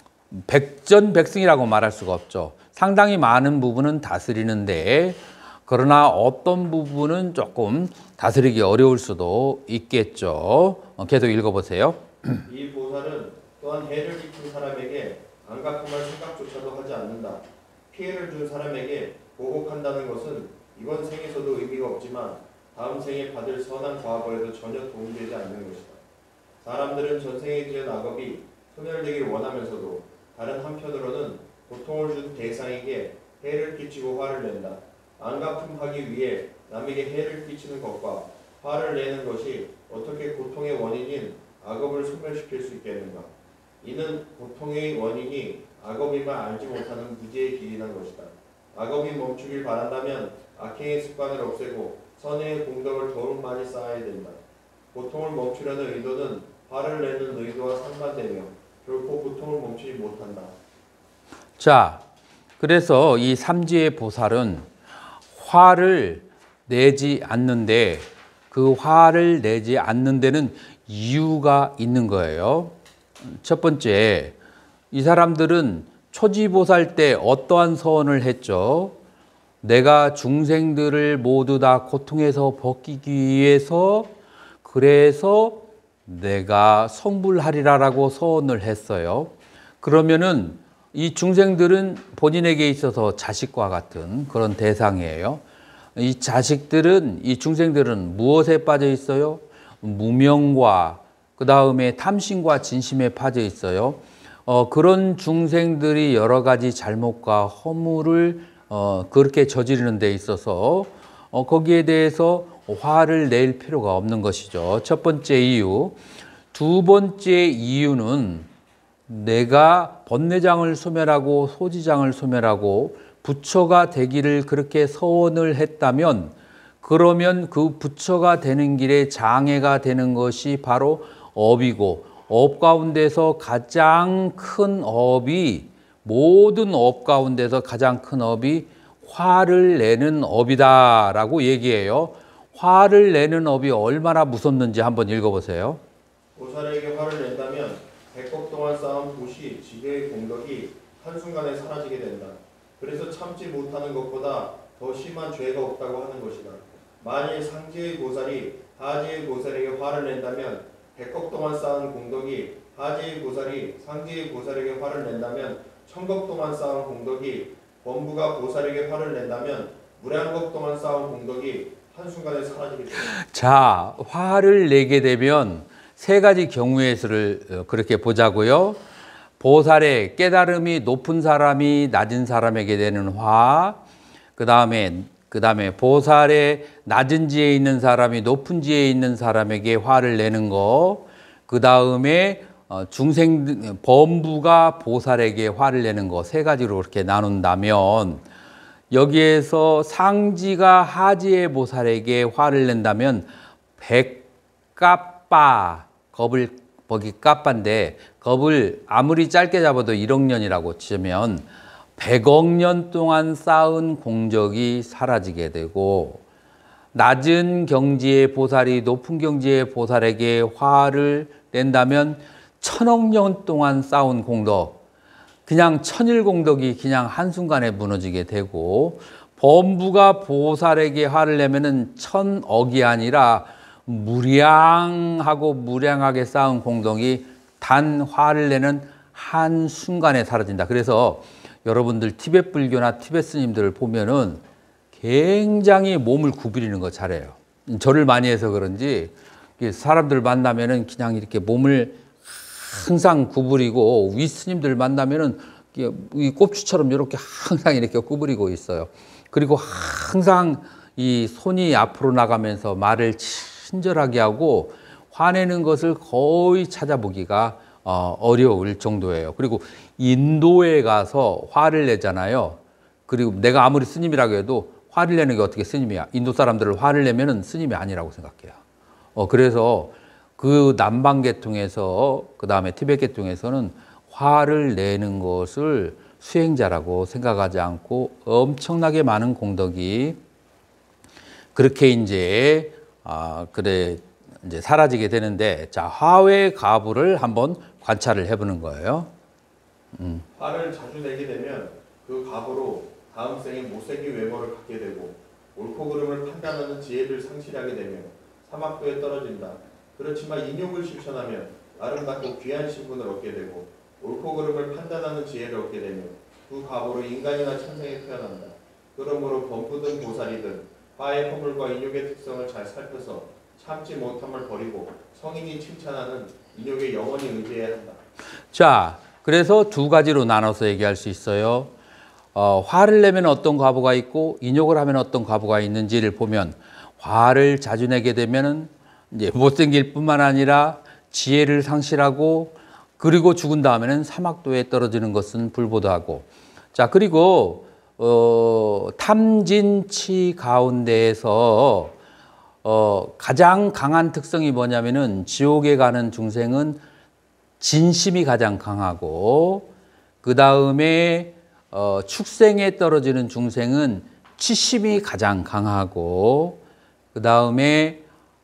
백전백승이라고 말할 수가 없죠. 상당히 많은 부분은 다스리는데 그러나 어떤 부분은 조금 다스리기 어려울 수도 있겠죠. 계속 읽어보세요. 이 보살은 또한 해를 끼친 사람에게 안갚음할 생각조차도 하지 않는다. 피해를 준 사람에게 보복한다는 것은 이번 생에서도 의미가 없지만 다음 생에 받을 선한 과거에도 전혀 도움되지 않는 것이다. 사람들은 전생에 지은 악업이 소멸되길 원하면서도 다른 한편으로는 고통을 준 대상에게 해를 끼치고 화를 낸다. 안갚음하기 위해 남에게 해를 끼치는 것과 화를 내는 것이 어떻게 고통의 원인인 악업을 소멸시킬 수 있겠는가? 이는 고통의 원인이 악업임을 알지 못하는 무지의 길이란 것이다. 악업이 멈추길 바란다면 악행의 습관을 없애고 선행의 공덕을 더욱 많이 쌓아야 된다. 고통을 멈추려는 의도는 화를 내는 의도와 상반되며 결코 고통을 멈추지 못한다. 자, 그래서 이 삼지의 보살은 화를 내지 않는데 그 화를 내지 않는 데는 이유가 있는 거예요. 첫 번째, 이 사람들은 초지보살 때 어떠한 서원을 했죠? 내가 중생들을 모두 다 고통에서 벗기기 위해서 그래서 내가 성불하리라라고 서원을 했어요. 그러면은 이 중생들은 본인에게 있어서 자식과 같은 그런 대상이에요. 이 자식들은, 이 중생들은 무엇에 빠져 있어요? 무명과 그 다음에 탐심과 진심에 빠져 있어요. 그런 중생들이 여러 가지 잘못과 허물을 그렇게 저지르는 데 있어서 거기에 대해서 화를 낼 필요가 없는 것이죠. 첫 번째 이유. 두 번째 이유는 내가 번뇌장을 소멸하고 소지장을 소멸하고 부처가 되기를 그렇게 서원을 했다면 그러면 그 부처가 되는 길에 장애가 되는 것이 바로 업이고 업 가운데서 가장 큰 업이 모든 업 가운데서 가장 큰 업이 화를 내는 업이다라고 얘기해요. 화를 내는 업이 얼마나 무섭는지 한번 읽어보세요. 보살에게 화를 낸다면 100억 동안 쌓은 도시, 지배의 공덕이 한순간에 사라지게 된다. 그래서 참지 못하는 것보다 더 심한 죄가 없다고 하는 것이다. 만일 상지의 보살이 하지의 보살에게 화를 낸다면 100억 동안 쌓은 공덕이 하지의 보살이 상지의 보살에게 화를 낸다면 1000억 동안 쌓은 공덕이 범부가 보살에게 화를 낸다면 무량겁 동안 쌓은 공덕이 한순간에 사라지게 됩니다. 자, 화를 내게 되면 세 가지 경우의 수를 그렇게 보자고요. 보살의 깨달음이 높은 사람이 낮은 사람에게 되는 화, 그 다음에 보살의 낮은 지에 있는 사람이 높은 지에 있는 사람에게 화를 내는 거, 그 다음에 범부가 보살에게 화를 내는 거, 세 가지로 그렇게 나눈다면, 여기에서 상지가 하지의 보살에게 화를 낸다면 백까빠, 겁을 거기 까빠인데 겁을 아무리 짧게 잡아도 1억 년이라고 치면 100억 년 동안 쌓은 공적이 사라지게 되고, 낮은 경지의 보살이 높은 경지의 보살에게 화를 낸다면 1000억 년 동안 쌓은 공덕, 그냥 천일공덕이 그냥 한순간에 무너지게 되고, 범부가 보살에게 화를 내면은 1000억이 아니라 무량하게 쌓은 공덕이 단 화를 내는 한순간에 사라진다. 그래서 여러분들 티베트 불교나 티베트 스님들을 보면은 굉장히 몸을 구부리는 거 잘해요. 절을 많이 해서 그런지 사람들 만나면은 그냥 이렇게 몸을 항상 구부리고, 위 스님들 만나면은 이 꼽추처럼 이렇게 항상 이렇게 구부리고 있어요. 그리고 항상 이 손이 앞으로 나가면서 말을 친절하게 하고, 화내는 것을 거의 찾아보기가 어려울 정도예요. 그리고 인도에 가서 화를 내잖아요. 그리고 내가 아무리 스님이라고 해도 화를 내는 게 어떻게 스님이야? 인도 사람들을 화를 내면은 스님이 아니라고 생각해요. 그래서 그 남방 계통에서, 그 다음에 티베트 계통에서는 화를 내는 것을 수행자라고 생각하지 않고 엄청나게 많은 공덕이 그렇게 이제 이제 사라지게 되는데, 자, 화의 가부를 한번 관찰을 해보는 거예요. 화를 자주 내게 되면 그 가부로 다음 생에 못생긴 외모를 갖게 되고, 옳고 그름을 판단하는 지혜를 상실하게 되며 사막도에 떨어진다. 그렇지만 인욕을 실천하면 아름답고 귀한 신분을 얻게 되고, 옳고 그름을 판단하는 지혜를 얻게 되며 그 가부로 인간이나 천생에 태어난다. 그러므로 범부든 보살이든 화의 허물과 인욕의 특성을 잘 살펴서 참지 못함을 버리고 성인이 칭찬하는 인욕에 영원히 의지해야 한다. 자, 그래서 두 가지로 나눠서 얘기할 수 있어요. 화를 내면 어떤 과부가 있고 인욕을 하면 어떤 과부가 있는지를 보면, 화를 자주 내게 되면은 이제 못생길 뿐만 아니라 지혜를 상실하고, 그리고 죽은 다음에는 사막도에 떨어지는 것은 불보도하고. 자, 그리고 탐진치 가운데에서 가장 강한 특성이 뭐냐면은, 지옥에 가는 중생은 진심이 가장 강하고, 그 다음에 축생에 떨어지는 중생은 치심이 가장 강하고, 그 다음에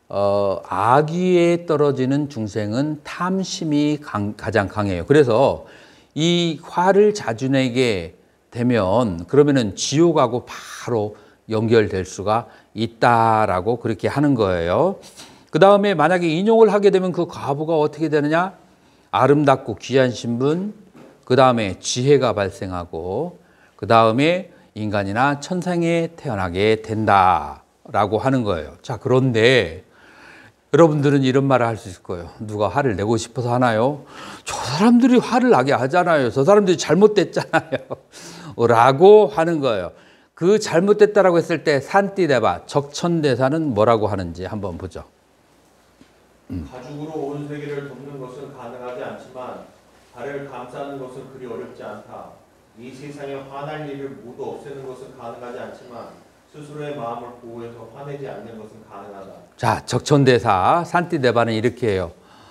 악귀에 떨어지는 중생은 탐심이 가장 강해요. 그래서 이 화를 자주 내게 되면 그러면은 지옥하고 바로 연결될 수가 있다라고 그렇게 하는 거예요. 그 다음에 만약에 인용을 하게 되면 그 과부가 어떻게 되느냐? 아름답고 귀한 신분, 그 다음에 지혜가 발생하고, 그 다음에 인간이나 천상에 태어나게 된다라고 하는 거예요. 자, 그런데 여러분들은 이런 말을 할 수 있을 거예요. 누가 화를 내고 싶어서 하나요? 저 사람들이 화를 나게 하잖아요. 저 사람들이 잘못됐잖아요. 라고 하는 거예요. 그 잘못됐다라고 했을 때 산띠대바, 적천대사는 뭐라고 하는지 한번 보죠. 가죽으로 온 세계를 덮는 것은 가능하지 않지만 달을 감싸는 것은 그리 어렵지 않다. 이 세상에 화날 일을 모두 없애는 것은 가능하지 않지만 스스로의 마음을 보호해서 화내지 않는 것은 가능하다. 자, 적천대사 산띠대바는 이렇게 해요.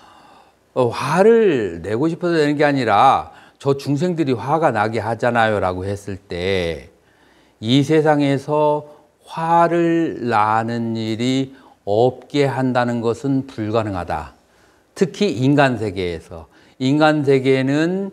화를 내고 싶어서 내는 게 아니라 저 중생들이 화가 나게 하잖아요 라고 했을 때, 이 세상에서 화를 나는 일이 없게 한다는 것은 불가능하다. 특히 인간 세계에서. 인간 세계에는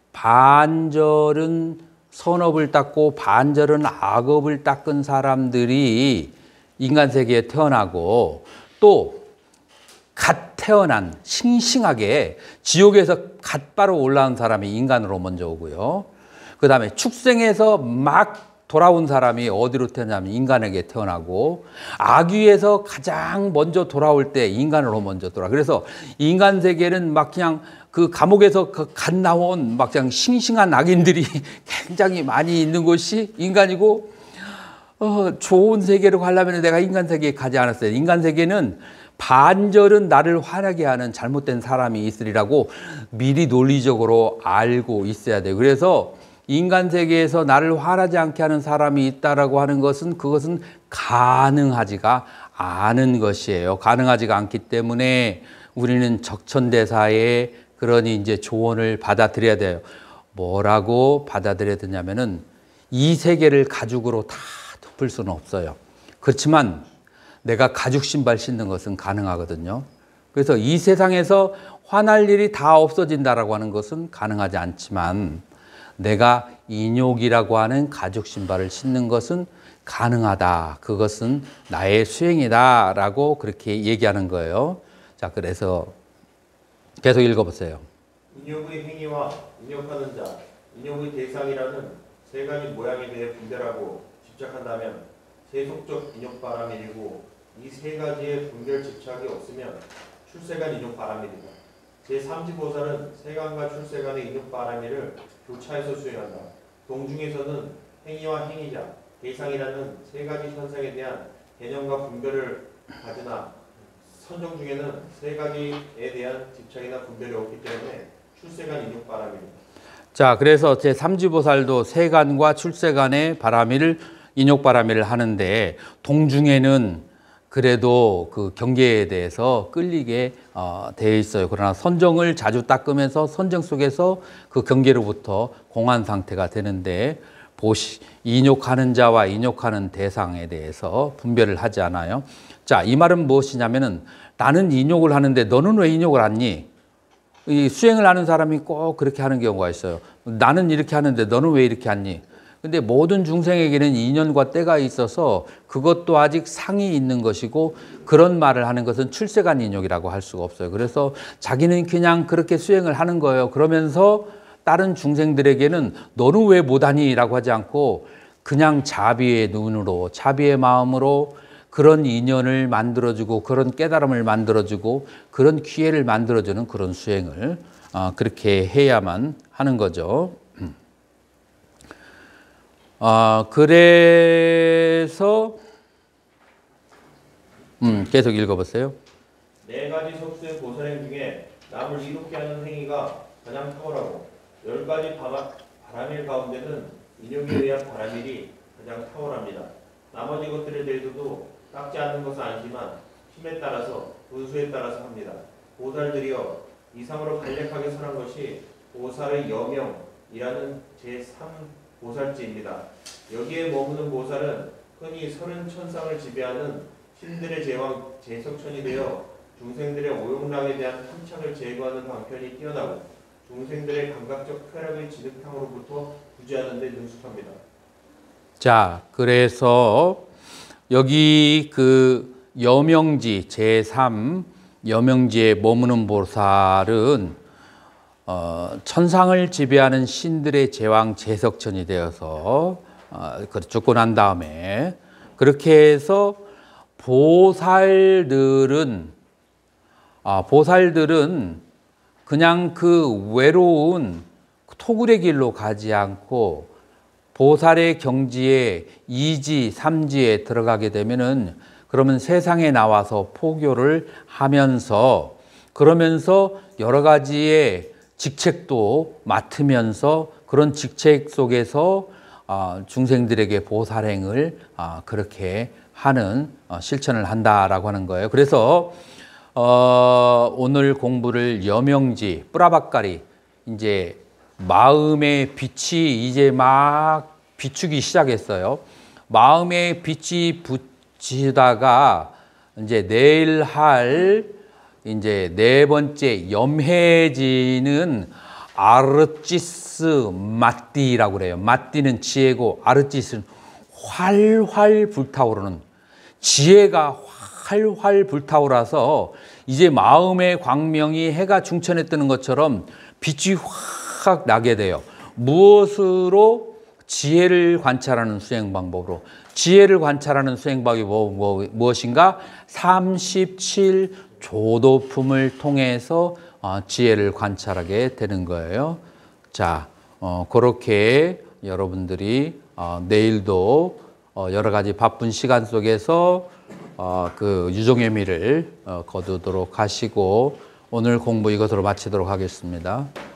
반절은 선업을 닦고 반절은 악업을 닦은 사람들이 인간 세계에 태어나고, 또 갓 태어난 싱싱하게 지옥에서 갓 바로 올라온 사람이 인간으로 먼저 오고요. 그 다음에 축생에서 막 돌아온 사람이 어디로 태어나면 인간에게 태어나고, 아귀에서 가장 먼저 돌아올 때 인간으로 먼저 돌아. 그래서 인간 세계는 막 그냥 그 감옥에서 갓 나온 막 그냥 싱싱한 악인들이 굉장히 많이 있는 곳이 인간이고, 좋은 세계로 가려면 내가 인간 세계에 가지 않았어요. 인간 세계는 반절은 나를 화나게 하는 잘못된 사람이 있으리라고 미리 논리적으로 알고 있어야 돼요. 그래서 인간 세계에서 나를 화나지 않게 하는 사람이 있다라고 하는 것은 그것은 가능하지가 않은 것이에요. 가능하지가 않기 때문에 우리는 적천대사의 그러니 이제 조언을 받아들여야 돼요. 뭐라고 받아들여야 되냐면은 이 세계를 가죽으로 다 덮을 수는 없어요. 그렇지만 내가 가죽 신발 신는 것은 가능하거든요. 그래서 이 세상에서 화날 일이 다 없어진다라고 하는 것은 가능하지 않지만 내가 인욕이라고 하는 가죽 신발을 신는 것은 가능하다. 그것은 나의 수행이다라고 그렇게 얘기하는 거예요. 자, 그래서 계속 읽어보세요. 인욕의 행위와 인욕하는 자, 인욕의 대상이라는 세 가지 모양에 대해 분별하고 집착한다면 세속적 인욕 바람일이고, 이 세 가지의 분별 집착이 없으면 출세간 인욕 바람일이다. 제3지보살은 세간과 출세간의 인욕 바람일을 교차해서 수행한다. 동중에서는 행위와 행위자, 대상이라는 세 가지 현상에 대한 개념과 분별을 가지나 선정 중에는 세 가지에 대한 집착이나 분별이 없기 때문에 출세간 인욕 바람일이다. 자, 그래서 제3지보살도 세간과 출세간의 바람일을 인욕 바람일을 하는데, 동중에는 그래도 그 경계에 대해서 끌리게 되어 있어요. 그러나 선정을 자주 닦으면서 선정 속에서 그 경계로부터 공한 상태가 되는데, 인욕하는 자와 인욕하는 대상에 대해서 분별을 하지 않아요. 자, 이 말은 무엇이냐면은 나는 인욕을 하는데 너는 왜 인욕을 하니? 이 수행을 하는 사람이 꼭 그렇게 하는 경우가 있어요. 나는 이렇게 하는데 너는 왜 이렇게 하니? 근데 모든 중생에게는 인연과 때가 있어서 그것도 아직 상이 있는 것이고, 그런 말을 하는 것은 출세간 인욕이라고 할 수가 없어요. 그래서 자기는 그냥 그렇게 수행을 하는 거예요. 그러면서 다른 중생들에게는 너는 왜 못하니? 라고 하지 않고 그냥 자비의 눈으로, 자비의 마음으로 그런 인연을 만들어주고 그런 깨달음을 만들어주고 그런 기회를 만들어주는 그런 수행을 그렇게 해야만 하는 거죠. 그래서 계속 읽어보세요. 네 가지 속수의 보살행 중에 남을 이롭게 하는 행위가 가장 탁월하고, 10가지 바람일 가운데는 인욕에 의한 바람일이 가장 탁월합니다. 나머지 것들에 대해서도 닦지 않는 것은 아니지만 힘에 따라서, 분수에 따라서 합니다. 보살들이여, 이상으로 간략하게 설한 것이 보살의 여명이라는 제3보살지입니다. 여기에 머무는 보살은 흔히 30천상을 지배하는 신들의 제왕 제석천이 되어 중생들의 오용락에 대한 탐착을 제거하는 방편이 뛰어나고, 중생들의 감각적 쾌락의 진흙탕으로부터 구제하는 데 능숙합니다. 자, 그래서 여기 그 여명지 제3 여명지에 머무는 보살은 천상을 지배하는 신들의 제왕 제석천이 되어서 죽고 난 다음에, 그렇게 해서 보살들은 그냥 그 외로운 토굴의 길로 가지 않고 보살의 경지에 2지, 3지에 들어가게 되면은, 그러면 세상에 나와서 포교를 하면서, 그러면서 여러 가지의 직책도 맡으면서 그런 직책 속에서 중생들에게 보살행을 그렇게 하는 실천을 한다라고 하는 거예요. 그래서 오늘 공부를 여명지 뿌라박가리, 이제 마음의 빛이 이제 막 비추기 시작했어요. 마음의 빛이 붙이다가 이제 내일 할 이제 네 번째 염해지는 아르치스 마띠라고 그래요. 마띠는 지혜고 아르치스는 활활 불타오르는, 지혜가 활활 불타오라서 이제 마음의 광명이 해가 중천에 뜨는 것처럼 빛이 확 나게 돼요. 무엇으로 지혜를 관찰하는 수행 방법으로. 지혜를 관찰하는 수행 방법이 무엇인가? 37조도품을 통해서 지혜를 관찰하게 되는 거예요. 자, 그렇게 여러분들이 내일도 여러 가지 바쁜 시간 속에서 그 유종의미를 거두도록 하시고 오늘 공부 이것으로 마치도록 하겠습니다.